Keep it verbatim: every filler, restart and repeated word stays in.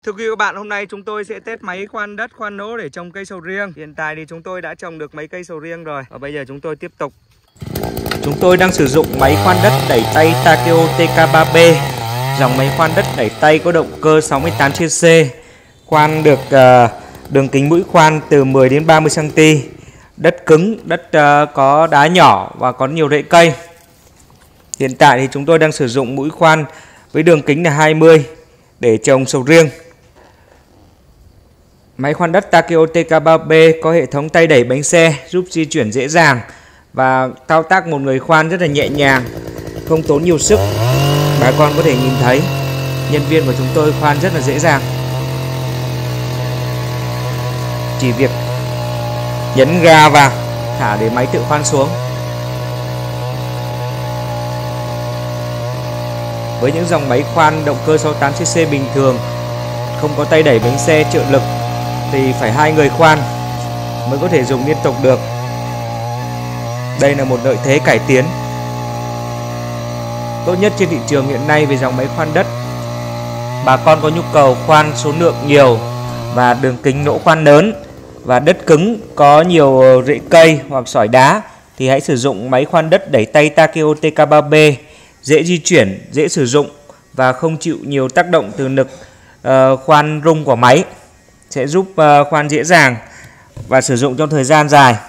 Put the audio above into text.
Thưa quý vị các bạn, hôm nay chúng tôi sẽ test máy khoan đất, khoan nỗ để trồng cây sầu riêng. Hiện tại thì chúng tôi đã trồng được mấy cây sầu riêng rồi. Và bây giờ chúng tôi tiếp tục. Chúng tôi đang sử dụng máy khoan đất đẩy tay Takeo T K ba B. Dòng máy khoan đất đẩy tay có động cơ sáu mươi tám xê xê. Khoan được uh, đường kính mũi khoan từ mười đến ba mươi xăng ti mét. Đất cứng, đất uh, có đá nhỏ và có nhiều rễ cây. Hiện tại thì chúng tôi đang sử dụng mũi khoan với đường kính là hai mươi để trồng sầu riêng. Máy khoan đất Takeo T K ba B có hệ thống tay đẩy bánh xe giúp di chuyển dễ dàng và thao tác một người khoan rất là nhẹ nhàng, không tốn nhiều sức. Bà con có thể nhìn thấy nhân viên của chúng tôi khoan rất là dễ dàng. Chỉ việc nhấn ga vào, thả để máy tự khoan xuống. Với những dòng máy khoan động cơ sáu mươi tám xê xê bình thường, không có tay đẩy bánh xe trợ lực thì phải hai người khoan mới có thể dùng liên tục được. Đây là một lợi thế cải tiến tốt nhất trên thị trường hiện nay về dòng máy khoan đất. Bà con có nhu cầu khoan số lượng nhiều và đường kính nỗ khoan lớn và đất cứng có nhiều rễ cây hoặc sỏi đá thì hãy sử dụng máy khoan đất đẩy tay Takeo T K ba B. Dễ di chuyển, dễ sử dụng và không chịu nhiều tác động từ lực uh, khoan rung của máy, sẽ giúp uh, khoan dễ dàng và sử dụng trong thời gian dài.